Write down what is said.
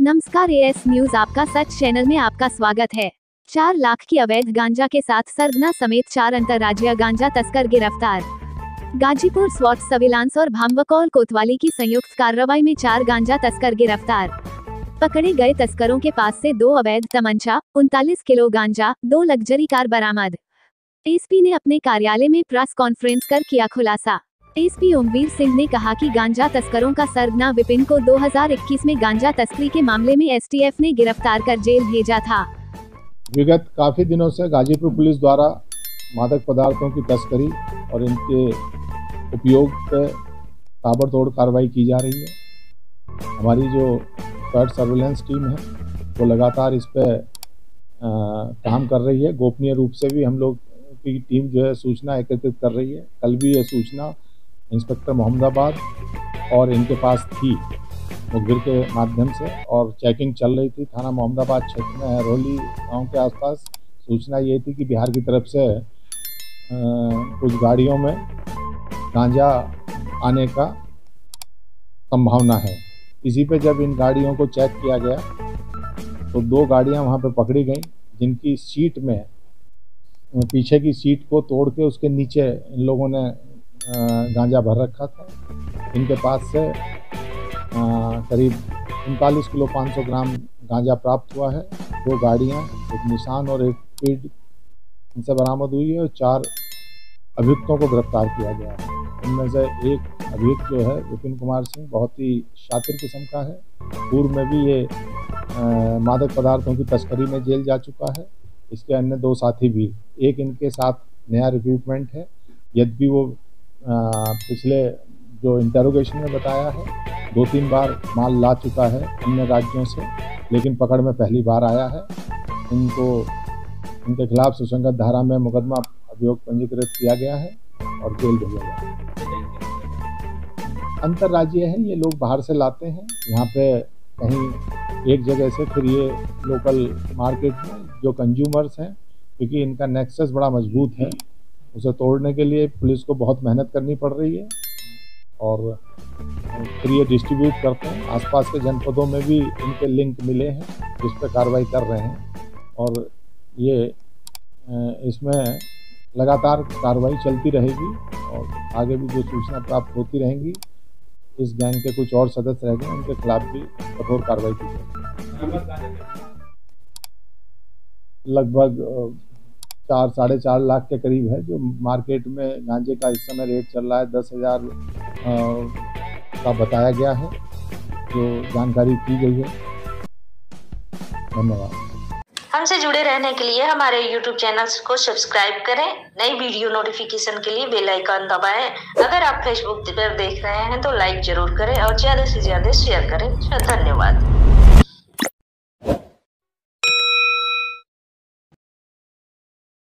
नमस्कार, as news आपका सच channel में आपका स्वागत है। 4 लाख की अवैध गांजा के साथ सरगना समेत 4 अंतर्राज्यीय गांजा तस्कर गिरफ्तार। गाजीपुर स्वॉट सर्विलांस और भामवकौल कोतवाली की संयुक्त कार्रवाई में 4 गांजा तस्कर गिरफ्तार। पकड़े गए तस्करों के पास से 2 अवैध तमंचा, 39 किलो गांजा, 2 लग्जरी कार बरामद। एसपी ने अपने कार्यालय में प्रेस कॉन्फ्रेंस कर किया खुलासा। एसपी ओमवीर सिंह ने कहा कि गांजा तस्करों का सरगना विपिन को 2021 में गांजा तस्करी के मामले में एसटीएफ ने गिरफ्तार कर जेल भेजा था। विगत काफी दिनों से गाजीपुर पुलिस द्वारा मादक पदार्थों की तस्करी और इनके उपयोग पर ताबड़तोड़ कार्रवाई की जा रही है। हमारी जो थर्ड सर्विलांस टीम है वो लगातार इस पे काम कर रही है। गोपनीय रूप से भी हम लोग की टीम जो है सूचना एकत्रित कर रही है। कल भी ये सूचना इंस्पेक्टर मोहम्मदाबाद और इनके पास थी मुखबिर के माध्यम से, और चेकिंग चल रही थी थाना मोहम्मदाबाद क्षेत्र में हरोली गांव के आसपास। सूचना ये थी कि बिहार की तरफ से कुछ गाड़ियों में गांजा आने का संभावना है। इसी पे जब इन गाड़ियों को चेक किया गया तो 2 गाड़ियां वहां पे पकड़ी गई, जिनकी सीट में पीछे की सीट को तोड़ के उसके नीचे इन लोगों ने गांजा भर रखा था। इनके पास से करीब 39 किलो 500 ग्राम गांजा प्राप्त हुआ है। 2 गाड़ियां, एक निशान और एक स्पीड इनसे बरामद हुई है और 4 अभियुक्तों को गिरफ्तार किया गया है। इनमें से एक अभियुक्त जो है विपिन कुमार सिंह बहुत ही शातिर किस्म का है। पूर्व में भी ये मादक पदार्थों की तस्करी में जेल जा चुका है। इसके अन्य 2 साथी भी, एक इनके साथ नया रिक्रूटमेंट है, यद्यपि वो पिछले जो इंटरोगेशन में बताया है 2-3 बार माल ला चुका है अन्य राज्यों से, लेकिन पकड़ में पहली बार आया है। इनके खिलाफ सुसंगत धारा में मुकदमा अभियोग पंजीकृत किया गया है और जेल भेजा गया है। अंतर्राज्यीय है, ये लोग बाहर से लाते हैं यहाँ पे कहीं एक जगह से, फिर ये लोकल मार्केट में जो कंज्यूमर्स हैं, क्योंकि इनका नेक्सस बड़ा मजबूत है, उसे तोड़ने के लिए पुलिस को बहुत मेहनत करनी पड़ रही है और फिर ये डिस्ट्रीब्यूट करते हैं। आसपास के जनपदों में भी इनके लिंक मिले हैं, जिस पर कार्रवाई कर रहे हैं और ये इसमें लगातार कार्रवाई चलती रहेगी और आगे भी जो सूचना प्राप्त होती रहेंगी। इस गैंग के कुछ और सदस्य रह गए, उनके खिलाफ भी कठोर कार्रवाई की जाएगी। लगभग 4-4.5 लाख के करीब है जो मार्केट में गांजे का इस समय रेट चल रहा है। 10,000 का बताया गया है, जो जानकारी की गई है। धन्यवाद। हमसे जुड़े रहने के लिए हमारे YouTube चैनल को सब्सक्राइब करें। नई वीडियो नोटिफिकेशन के लिए बेल आइकन दबाएं। अगर आप Facebook पर देख रहे हैं तो लाइक जरूर करें और ज़्यादा से ज़्यादा शेयर करें। धन्यवाद।